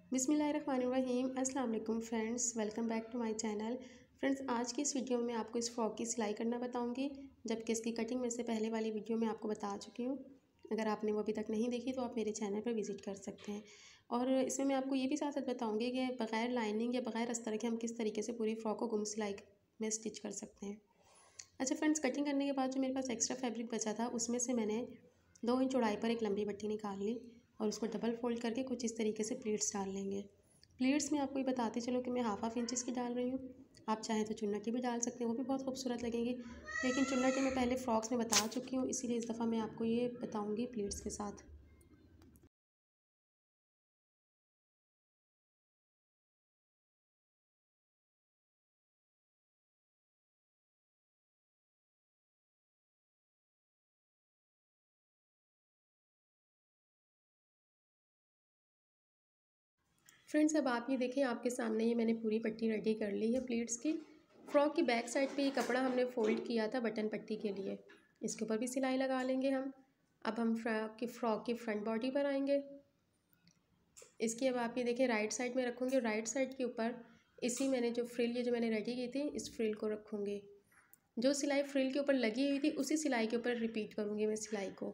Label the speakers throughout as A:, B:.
A: बिस्मिल्लाहिर्रहमानिर्रहीम। अस्सलाम वालेकुम friends, welcome back to my channel. Friends, आज की इस वीडियो में आपको इस फ्रॉक की सिलाई करना बताऊंगी, जबकि इसकी कटिंग में से पहले वाली वीडियो में आपको बता चुकी हूँ। अगर आपने वो अभी तक नहीं देखी तो आप मेरे चैनल पर विज़िट कर सकते हैं। और इसमें मैं आपको ये भी साथ साथ बताऊँगी कि बग़ैर लाइनिंग या बग़ैर अस्तर के हम किस तरीके से पूरी फ्रॉक को गुम सिलाई में स्टिच कर सकते हैं। अच्छा फ्रेंड्स, कटिंग करने के बाद जो मेरे पास एक्स्ट्रा फैब्रिक बचा था उसमें से मैंने 2 इंच चौड़ाई पर एक लंबी पट्टी निकाल ली और उसको डबल फोल्ड करके कुछ इस तरीके से प्लीट्स डाल लेंगे। प्लीट्स में आपको ये बताती चलो कि मैं हाफ इंच की डाल रही हूँ। आप चाहें तो चुन्नटी भी डाल सकते हैं, वो भी बहुत खूबसूरत लगेंगी, लेकिन चुन्नटी मैं पहले फ्रॉक्स में बता चुकी हूँ, इसीलिए इस दफ़ा मैं आपको ये बताऊँगी प्लीट्स के साथ। फ्रेंड्स, अब आप ये देखें, आपके सामने ये मैंने पूरी पट्टी रेडी कर ली है प्लीट्स की। फ्रॉक की बैक साइड पे ये कपड़ा हमने फ़ोल्ड किया था बटन पट्टी के लिए, इसके ऊपर भी सिलाई लगा लेंगे हम। अब हम फ्रॉक की फ्रंट बॉडी पर आएंगे। इसकी अब आप ये देखें, राइट साइड में रखूँगी, राइट साइड के ऊपर इसी मैंने जो फ्रिल ये जो मैंने रेडी की थी इस फ्रिल को रखूँगी। जो सिलाई फ्रिल के ऊपर लगी हुई थी उसी सिलाई के ऊपर रिपीट करूँगी मैं सिलाई को।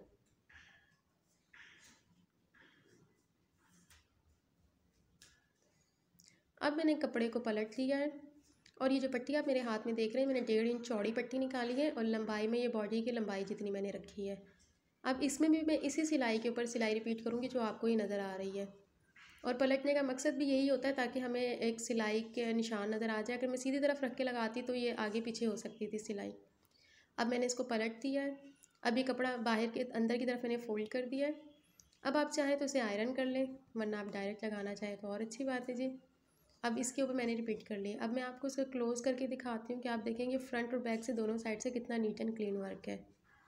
A: अब मैंने कपड़े को पलट लिया है और ये जो पट्टी आप मेरे हाथ में देख रहे हैं, मैंने 1.5 इंच चौड़ी पट्टी निकाली है और लंबाई में ये बॉडी की लंबाई जितनी मैंने रखी है। अब इसमें भी मैं इसी सिलाई के ऊपर सिलाई रिपीट करूँगी जो आपको ही नज़र आ रही है। और पलटने का मकसद भी यही होता है ताकि हमें एक सिलाई के निशान नज़र आ जाए। अगर मैं सीधी तरफ रख के लगाती तो ये आगे पीछे हो सकती थी सिलाई। अब मैंने इसको पलट दिया है। अब ये कपड़ा बाहर के अंदर की तरफ मैंने फ़ोल्ड कर दिया है। अब आप चाहें तो इसे आयरन कर लें, वरना आप डायरेक्ट लगाना चाहें तो और अच्छी बात है जी। अब इसके ऊपर मैंने रिपीट कर लिया। अब मैं आपको इसको क्लोज़ करके दिखाती हूँ कि आप देखेंगे फ्रंट और बैक से दोनों साइड से कितना नीट एंड क्लीन वर्क है।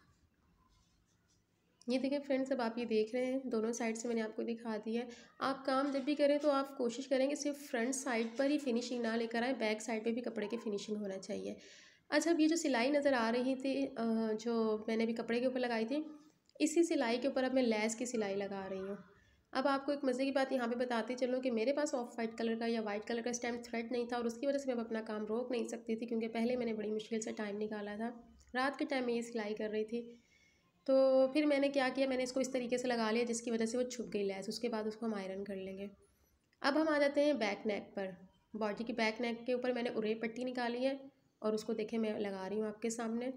A: ये देखिए फ्रेंड्स, अब आप ये देख रहे हैं दोनों साइड से मैंने आपको दिखा दिया है। आप काम जब भी करें तो आप कोशिश करें कि सिर्फ फ्रंट साइड पर ही फिनिशिंग ना लेकर आए, बैक साइड पे भी कपड़े की फिनिशिंग होना चाहिए। अच्छा, अब ये जो सिलाई नज़र आ रही थी जो मैंने अभी कपड़े के ऊपर लगाई थी, इसी सिलाई के ऊपर अब मैं लेस की सिलाई लगा रही हूँ। अब आपको एक मज़े की बात यहाँ पे बताती चलूँ कि मेरे पास ऑफ वाइट कलर का या वाइट कलर का स्टैम्प थ्रेड नहीं था और उसकी वजह से मैं अपना काम रोक नहीं सकती थी, क्योंकि पहले मैंने बड़ी मुश्किल से टाइम निकाला था। रात के टाइम में ये सिलाई कर रही थी, तो फिर मैंने क्या किया, मैंने इसको इस तरीके से लगा लिया जिसकी वजह से वो छुप गई लेस। उसके बाद उसको हम आयरन कर लेंगे। अब हम आ जाते हैं बैक नेक पर। बॉडी की बैक नेक के ऊपर मैंने उरे पट्टी निकाली है और उसको देखें मैं लगा रही हूँ आपके सामने।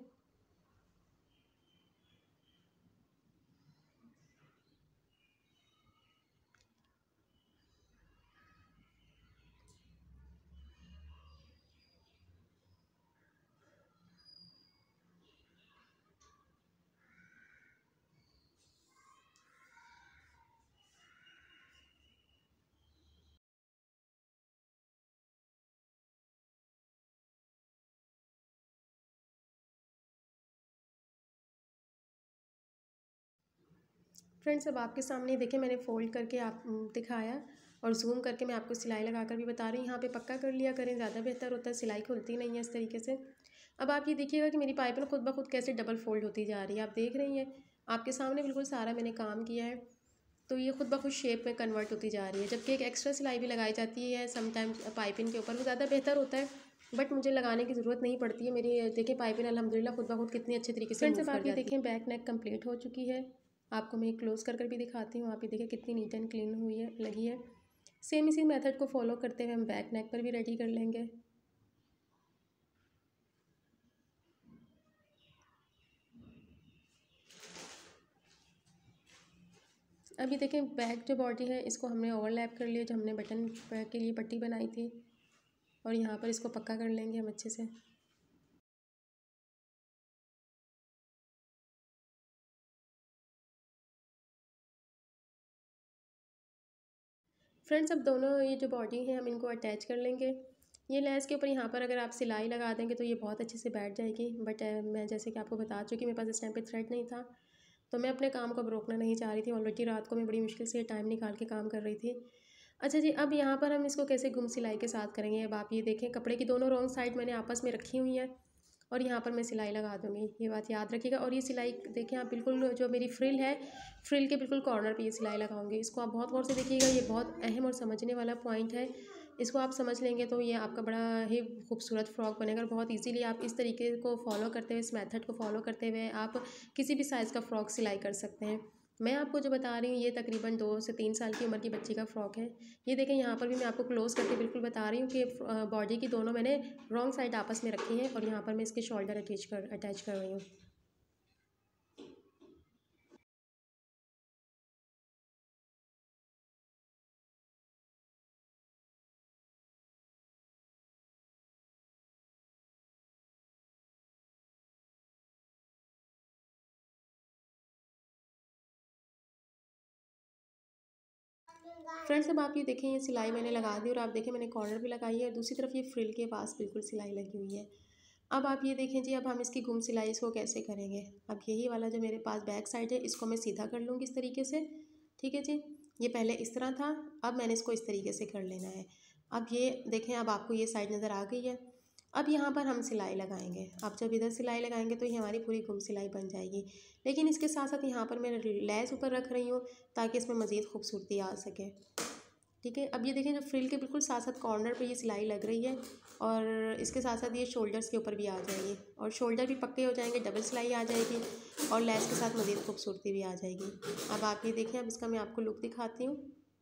A: फ्रेंड्स, अब आपके सामने देखें मैंने फ़ोल्ड करके आप दिखाया और ज़ूम करके मैं आपको सिलाई लगाकर भी बता रही हूँ। यहाँ पे पक्का कर लिया करें, ज़्यादा बेहतर होता है, सिलाई खुलती नहीं है इस तरीके से। अब आप ये देखिएगा कि मेरी पाइपिंग खुद ब खुद कैसे डबल फोल्ड होती जा रही है। आप देख रही हैं, आपके सामने बिल्कुल सारा मैंने काम किया है, तो ये खुद ब खुद शेप में कन्वर्ट होती जा रही है। जबकि एक एक्स्ट्रा सिलाई भी लगाई जाती है समटाइम्स पाइपिंग के ऊपर, वो ज़्यादा बेहतर होता है, बट मुझे लगाने की ज़रूरत नहीं पड़ती है। मेरी देखिए पाइपिंग अल्हम्दुलिल्लाह खुद ब खुद कितनी अच्छे तरीके से मूव कर जाती है। आप ये देखें बैक नेक कंप्लीट हो चुकी है। आपको मैं क्लोज़ कर कर भी दिखाती हूँ। आप ये देखिए कितनी नीट एंड क्लीन हुई है, लगी है। सेम इसी मेथड को फॉलो करते हुए हम बैक नेक पर भी रेडी कर लेंगे। अभी देखें बैक जो बॉडी है इसको हमने ओवरलैप कर लिया, जो हमने बटन के लिए पट्टी बनाई थी, और यहाँ पर इसको पक्का कर लेंगे हम अच्छे से। फ्रेंड्स, अब दोनों ये जो बॉडी है हम इनको अटैच कर लेंगे। ये लेस के ऊपर यहाँ पर अगर आप सिलाई लगा देंगे तो ये बहुत अच्छे से बैठ जाएगी, बट मैं जैसे कि आपको बता चुकी, मेरे पास इस टाइम पे थ्रेड नहीं था, तो मैं अपने काम को अब रोकना नहीं चाह रही थी। ऑलरेडी रात को मैं बड़ी मुश्किल से टाइम निकाल के काम कर रही थी। अच्छा जी, अब यहाँ पर हम इसको कैसे गुम सिलाई के साथ करेंगे। अब आप ये देखें कपड़े की दोनों रॉन्ग साइड मैंने आपस में रखी हुई हैं और यहाँ पर मैं सिलाई लगा दूँगी, ये बात याद रखिएगा। और ये सिलाई देखिए आप बिल्कुल जो मेरी फ्रिल है, फ्रिल के बिल्कुल कॉर्नर पे ये सिलाई लगाऊंगी। इसको आप बहुत गौर से देखिएगा, ये बहुत अहम और समझने वाला पॉइंट है। इसको आप समझ लेंगे तो ये आपका बड़ा ही खूबसूरत फ्रॉक बनेगा। और बहुत इजीली आप इस तरीके को फॉलो करते हुए, इस मेथड को फॉलो करते हुए आप किसी भी साइज़ का फ़्रॉक सिलाई कर सकते हैं। मैं आपको जो बता रही हूँ ये तकरीबन 2 से 3 साल की उम्र की बच्ची का फ़्रॉक है। ये देखें, यहाँ पर भी मैं आपको क्लोज़ करके बिल्कुल बता रही हूँ कि बॉडी की दोनों मैंने रॉन्ग साइड आपस में रखी है और यहाँ पर मैं इसके शोल्डर अटैच कर रही हूँ। फ्रेंड्स, अब आप ये देखें, ये सिलाई मैंने लगा दी और आप देखें मैंने कॉर्नर भी लगाई है और दूसरी तरफ ये फ्रिल के पास बिल्कुल सिलाई लगी हुई है। अब आप ये देखें जी, अब हम इसकी गुम सिलाई इसको कैसे करेंगे। अब यही वाला जो मेरे पास बैक साइड है, इसको मैं सीधा कर लूँगी इस तरीके से। ठीक है जी, ये पहले इस तरह था, अब मैंने इसको इस तरीके से कर लेना है। अब ये देखें, अब आपको ये साइड नज़र आ गई है। अब यहाँ पर हम सिलाई लगाएंगे। अब जब इधर सिलाई लगाएंगे तो ये हमारी पूरी गुम सिलाई बन जाएगी। लेकिन इसके साथ साथ यहाँ पर मैं लैस ऊपर रख रही हूँ ताकि इसमें मज़ीद खूबसूरती आ सके। ठीक है, अब ये देखें, जो फ्रिल के बिल्कुल साथ साथ कॉर्नर पे ये सिलाई लग रही है और इसके साथ साथ ये शोल्डर्स के ऊपर भी आ जाएगी और शोल्डर भी पक्के हो जाएंगे, डबल सिलाई आ जाएगी और लैस के साथ मज़ीद खूबसूरती भी आ जाएगी। अब आप ये देखें, अब इसका मैं आपको लुक दिखाती हूँ।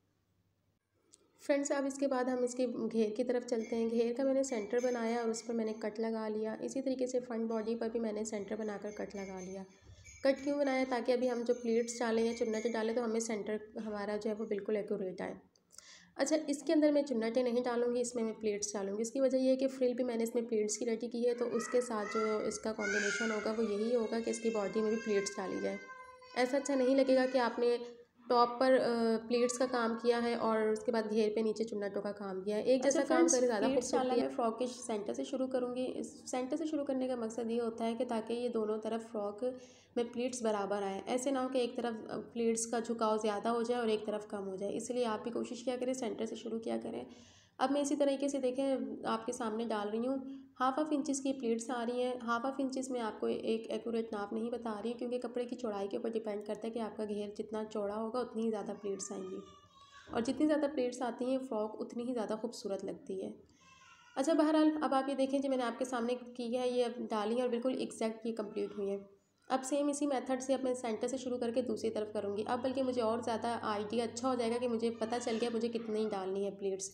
A: फ्रेंड्स, अब इसके बाद हम इसके घेर की तरफ चलते हैं। घेर का मैंने सेंटर बनाया और उस पर मैंने कट लगा लिया। इसी तरीके से फ्रंट बॉडी पर भी मैंने सेंटर बनाकर कट लगा लिया। कट क्यों बनाया? ताकि अभी हम जो प्लीट्स डालें या चुन्नटें डालें तो हमें सेंटर हमारा जो है वो बिल्कुल एक्यूरेट आए। अच्छा, इसके अंदर मैं चुन्नटें नहीं डालूंगी, इसमें मैं प्लेट्स डालूंगी। इसकी वजह ये है कि फ्रिल भी मैंने इसमें प्लेट्स की रेडी की है, तो उसके साथ जो इसका कॉम्बिनेशन होगा वो यही होगा कि इसकी बॉडी में भी प्लेट्स डाली जाए। ऐसा अच्छा नहीं लगेगा कि आपने टॉप पर प्लेट्स का काम किया है और उसके बाद घेर पे नीचे चुन्नटों का काम किया है। एक जैसा काम करे ज़्यादा खूबसूरती। मैं फ्रॉक के सेंटर से शुरू करूँगी। इस सेंटर से शुरू करने का मकसद ये होता है कि ताकि ये दोनों तरफ फ्रॉक में प्लीट्स बराबर आए। ऐसे ना हो कि एक तरफ प्लीट्स का झुकाव ज़्यादा हो जाए और एक तरफ कम हो जाए। इसलिए आप भी कोशिश किया करें, सेंटर से शुरू किया करें। अब मैं इसी तरीके से देखें आपके सामने डाल रही हूँ। हाफ इंचज़ की प्लीट्स आ रही हैं। हाफ इंचज़ में आपको एक एक्यूरेट नाप नहीं बता रही हूँ क्योंकि कपड़े की चौड़ाई के ऊपर डिपेंड करता है कि आपका घेर जितना चौड़ा होगा उतनी ही ज़्यादा प्लीट्स आएंगी और जितनी ज़्यादा प्लेट्स आती हैं फ्रॉक उतनी ही ज़्यादा खूबसूरत लगती है। अच्छा, बहरहाल अब आप ये देखें जी, मैंने आपके सामने की है, ये अब डाली है और बिल्कुल एग्जैक्ट ये कंप्लीट हुई है। अब सेम इसी मेथड से अब मैं सेंटर से शुरू करके दूसरी तरफ करूँगी। अब बल्कि मुझे और ज़्यादा आइडिया अच्छा हो जाएगा कि मुझे पता चल गया मुझे कितनी डालनी है प्लेट्स।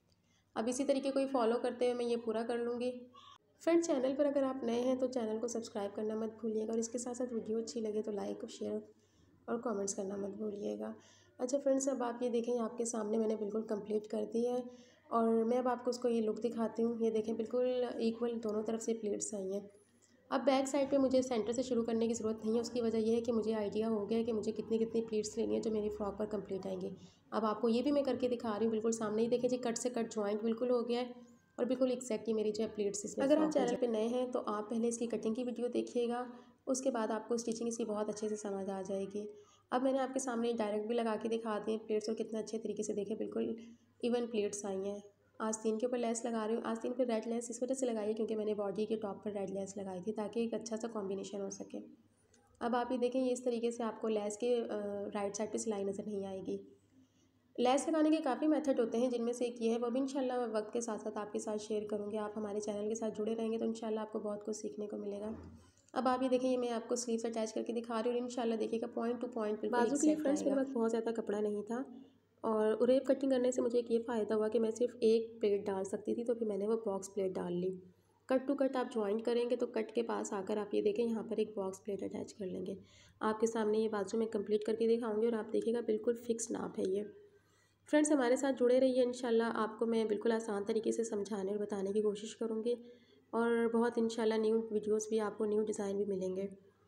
A: अब इसी तरीके को ही फॉलो करते हुए मैं ये पूरा कर लूँगी। फ्रेंड्स, चैनल पर अगर आप नए हैं तो चैनल को सब्सक्राइब करना मत भूलिएगा और इसके साथ साथ वीडियो अच्छी लगे तो लाइक और शेयर और कमेंट्स करना मत भूलिएगा। अच्छा फ्रेंड्स, अब आप ये देखें, आपके सामने मैंने बिल्कुल कंप्लीट कर दी है और मैं अब आपको उसको ये लुक दिखाती हूँ। ये देखें, बिल्कुल इक्वल दोनों तरफ से प्लेट्स आई हैं। अब बैक साइड पे मुझे सेंटर से शुरू करने की ज़रूरत नहीं है। उसकी वजह यह है कि मुझे आइडिया हो गया है कि मुझे कितनी कितनी प्लेट्स लेनी है जो मेरी फ्रॉक पर कंप्लीट आएंगी। अब आपको ये भी मैं करके दिखा रही हूँ, बिल्कुल सामने ही देखें जी, कट से कट जॉइंट बिल्कुल हो गया है और बिल्कुल एक्जैक्टली मेरी जो है प्लेट्स इसमें। अगर आप चैनल पे नए हैं तो आप पहले इसकी कटिंग की वीडियो देखिएगा, उसके बाद आपको स्टिचिंग इसकी बहुत अच्छे से समझ आ जाएगी। अब मैंने आपके सामने डायरेक्ट भी लगा के दिखा दी प्लेट्स और कितने अच्छे तरीके से देखें बिल्कुल इवन प्लेट्स आई हैं। आस्तीन के ऊपर लेस लगा रही हूँ। आस्तीन पर रेड लेस इस वजह से लगाई है क्योंकि मैंने बॉडी के टॉप पर रेड लेस लगाई थी ताकि एक अच्छा सा कॉम्बिनेशन हो सके। अब आप ये देखें, ये इस तरीके से आपको लेस के राइट साइड पे सिलाई नज़र नहीं आएगी। लेस लगाने के काफ़ी मेथड होते हैं, जिनमें से एक ये है, वो भी इंशाल्लाह वक्त के साथ साथ आपके साथ शेयर करूँगी। आप हमारे चैनल के साथ जुड़े रहेंगे तो इंशाल्लाह आपको बहुत कुछ सीखने को मिलेगा। अब आप ये देखें, ये मैं आपको स्लीव्स अटैच करके दिखा रही हूँ। इंशाल्लाह देखिएगा पॉइंट टू पॉइंट बिल्कुल बाजू के लिए। फ्रेंड्स, मेरे पास बहुत ज़्यादा कपड़ा नहीं था और उरेप कटिंग करने से मुझे एक ये फ़ायदा हुआ कि मैं सिर्फ एक प्लेट डाल सकती थी, तो फिर मैंने वो बॉक्स प्लेट डाल ली। कट टू कट आप ज्वाइंट करेंगे तो कट के पास आकर आप ये देखें, यहाँ पर एक बॉक्स प्लेट अटैच कर लेंगे। आपके सामने ये बाजू में कंप्लीट करके दिखाऊंगी और आप देखिएगा बिल्कुल फिक्स नाप है ये। फ्रेंड्स, हमारे साथ जुड़े रहिए। इंशाल्लाह आपको मैं बिल्कुल आसान तरीके से समझाने और बताने की कोशिश करूँगी और बहुत इंशाल्लाह न्यू वीडियोस भी आपको न्यू डिज़ाइन भी मिलेंगे।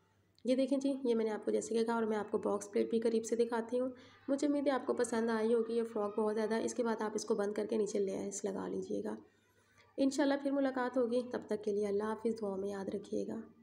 A: ये देखें जी, ये मैंने आपको जैसे कि कहा और मैं आपको बॉक्स प्लेट भी करीब से दिखाती हूँ। मुझे उम्मीद है आपको पसंद आई होगी ये फ़्रॉक बहुत ज़्यादा। इसके बाद आप इसको बंद करके नीचे लेस लगा लीजिएगा। इंशाल्लाह फिर मुलाकात होगी, तब तक के लिए अल्लाह हाफ़िज़। दुआ में याद रखिएगा।